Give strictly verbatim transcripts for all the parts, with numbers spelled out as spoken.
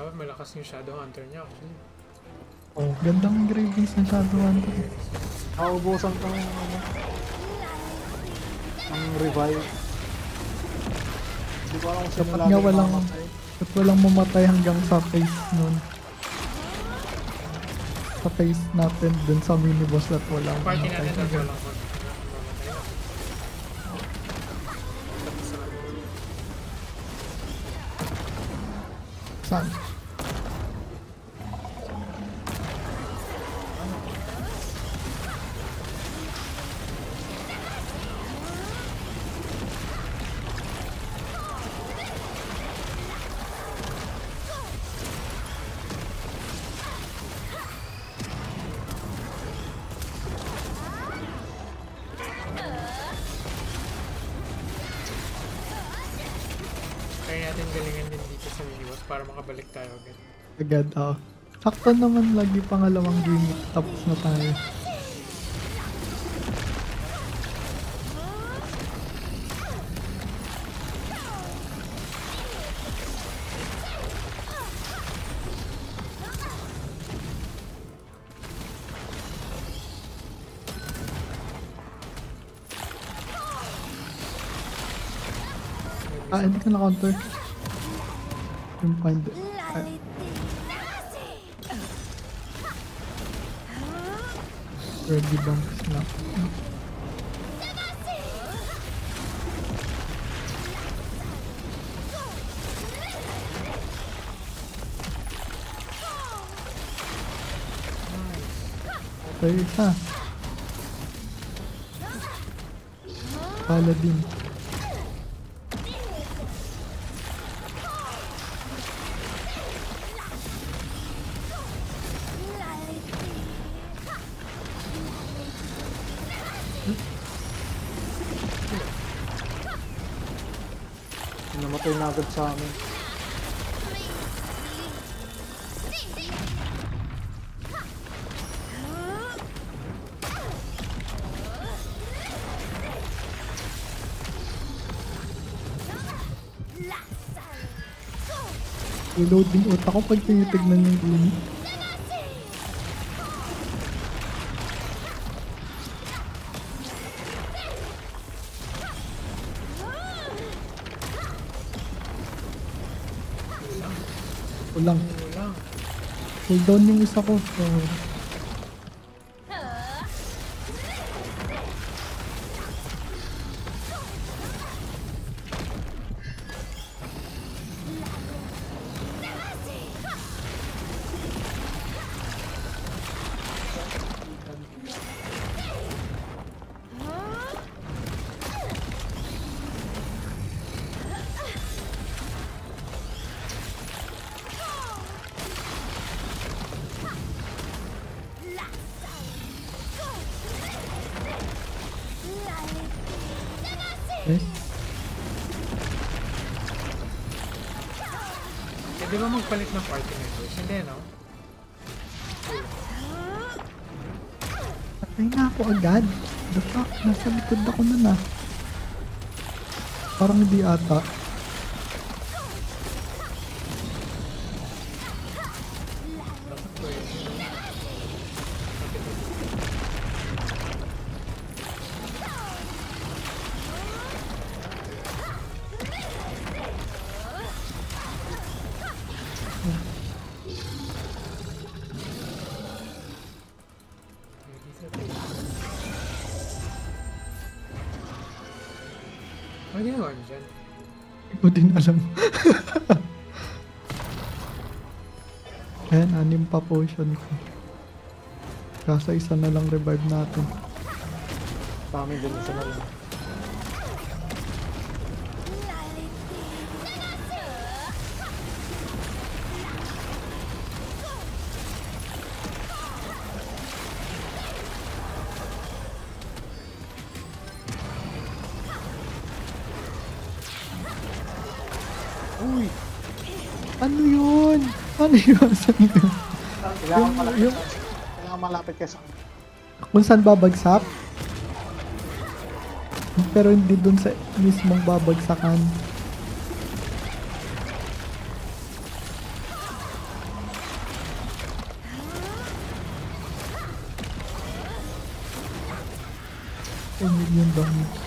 Oh, malakas yung Shadow Hunter niya actually. Oh, gandang engravings ng Shadow Hunter. Nauubusan ko ng ano. Ang revive. Hindi ko alam kung sino Dapat lagi nga walang, mamatay. dapat walang mamatay hanggang sa face nun. Sa face natin dun sa mini boss at walang Party mamatay. natin na walang mamatay na. Saan? Kaya natin galingan din dito sa miniboss para makabalik tayo agad. Agad, oo. Sakto naman lagi pangalawang gimmick tapos na tayo. Ah, hindi ka na-counter. Yung find... Ah. Ready bumps na. Okay, isa. Paladin. Namatay na agad sa amin. Reloading utak ko pag tinitignan yung gini. Ulang. Ulang. Hold down yung isa ko. So, eh. Pwede ba magpalit ng party members? Hindi, no? Patay na ako agad. The fuck? Nasa likod ako na na. Parang hindi ata. Dapat pwede. Ano ginagawa niyo dyan? Hindi ko din alam. Ayan, anim pa potion ko. Kasa isa na lang revive natin. Kami din isa na lang. Uy! Ano yun? Ano yun? Saan yun? Kailangan malapit, yung- kailangan malapit ka sa... Kung saan babagsak? Pero hindi dun sa mismong babagsakan. four million damage.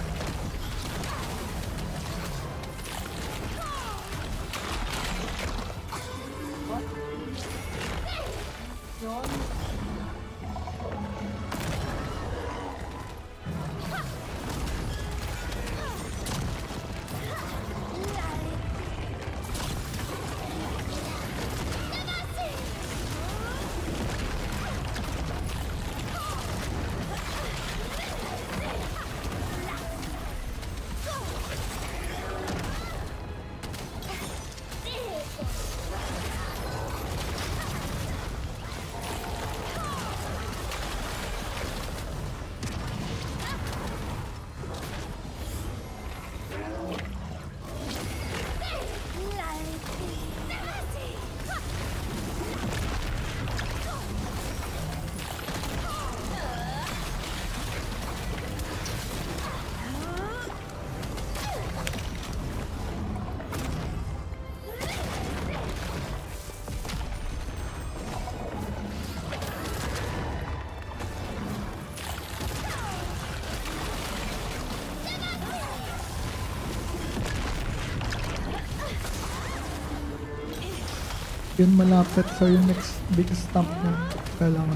Yun malapit, so yung next big stamp na kailangan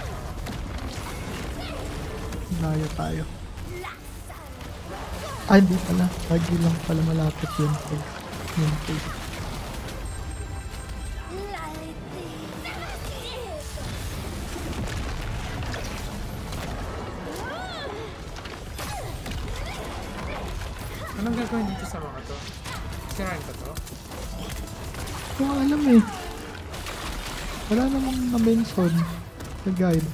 laya tayo. Ay, di pala. Lagi lang pala malapit yun. Yun po. Anong gagawin dito sa mga to? Sirain pa to? Hindi ko alam eh. Wala namang na-mention sa guide.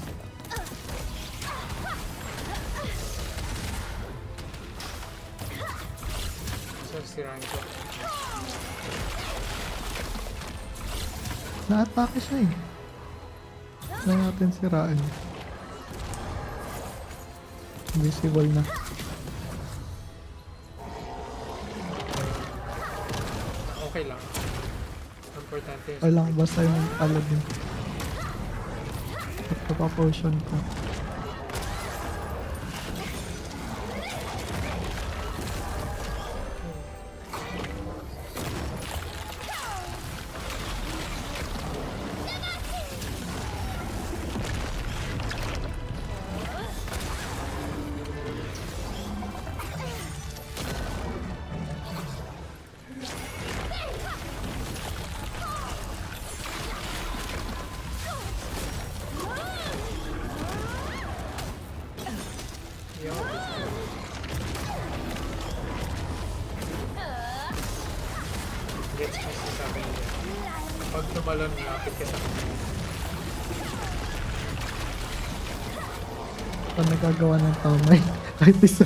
So, sirain ko. Na-atake siya eh. Wala natin siraan. Invisible na. Okay lang. Importante yun. Walang basta yung paladin. Ito pa potion ko. Gets mo sa sabi nila. Pag tumalon, lapit ka sa kanya. Ito nagagawa ng tamay. Kahit isa.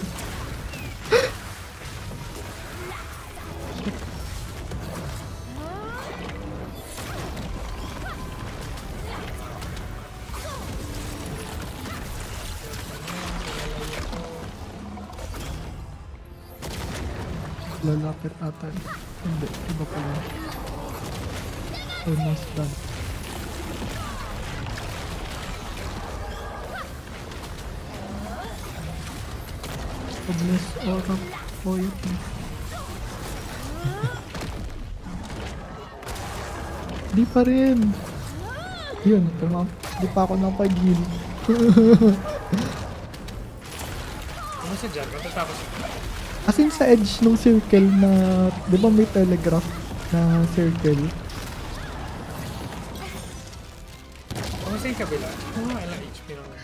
Lalapit ata. Hindi, iba pala. Almost done. Bless Aura Poet. Di pa rin. Yun, tumam. Di pa ako napag-heal. Ano sa dyan? Matatapos As in sa edge ng circle na, di ba may telegraph na circle? Ano sa yung kabila? Ano nga ilang H P naman?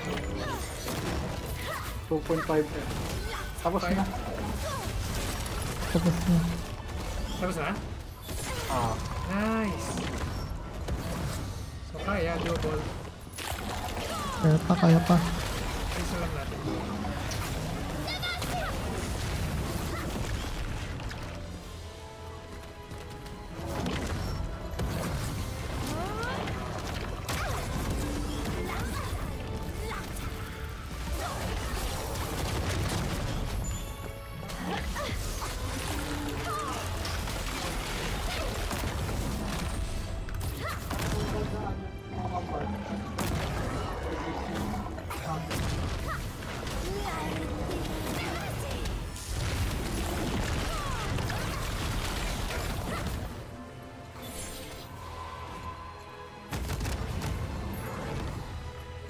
two point five. Tapos na. Tapos na. Tapos na? Ah. Nice! So kaya, double. Kaya pa, kaya pa. Isa lang natin.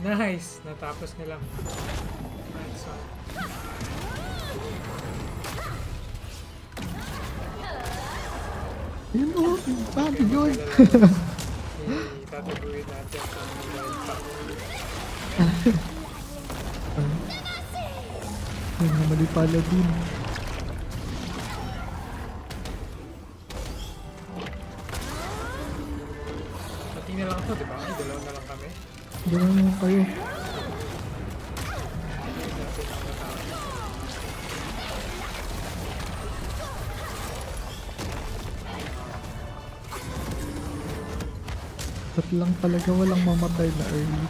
Nice! Natapos nilang. Nice one. Yun o, sabi yun. Itataguin natin ang mobile pangulit. Ayun na mali pala din. Pati na lang ito, di ba? Ay, dalawa na lang kami. Gano'n naman kayo. Ba't lang talaga walang mamatay na early?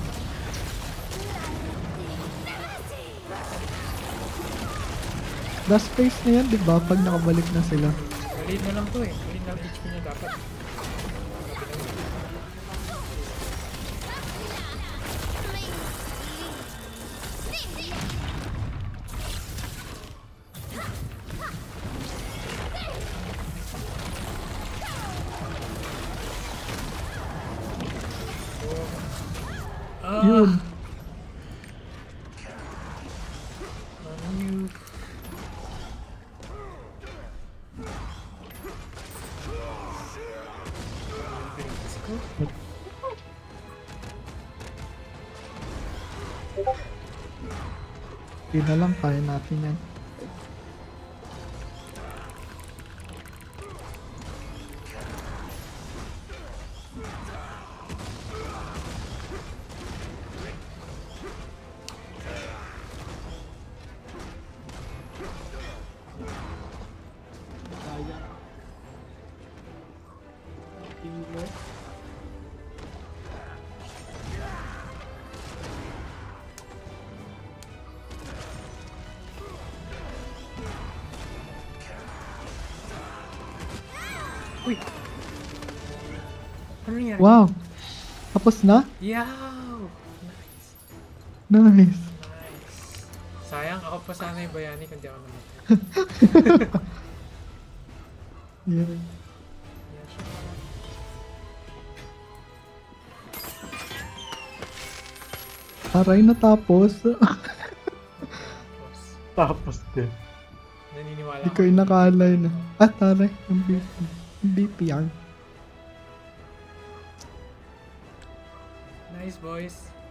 Last phase na yan, di ba? Pag nakabalik na sila. Maliit na lang to eh. Maliit na lang H P niya dapat. Ah! Yun. Ano yun? Let's go. Hindi na lang, kaya natin yan. Kaya. Kilo. Uy! Ano nangyari? Wow! Tapos na? Yow! Nice. Nice. Nice. Sayang, ako pa sana yung bayani kundi ako naman. Yeah. Yeah, sure. Aray, natapos. Tapos, Tapos din. naniniwala Hindi ko inakalay na. Ah, taray. Yung B P. Yung B P yan. Nice boys.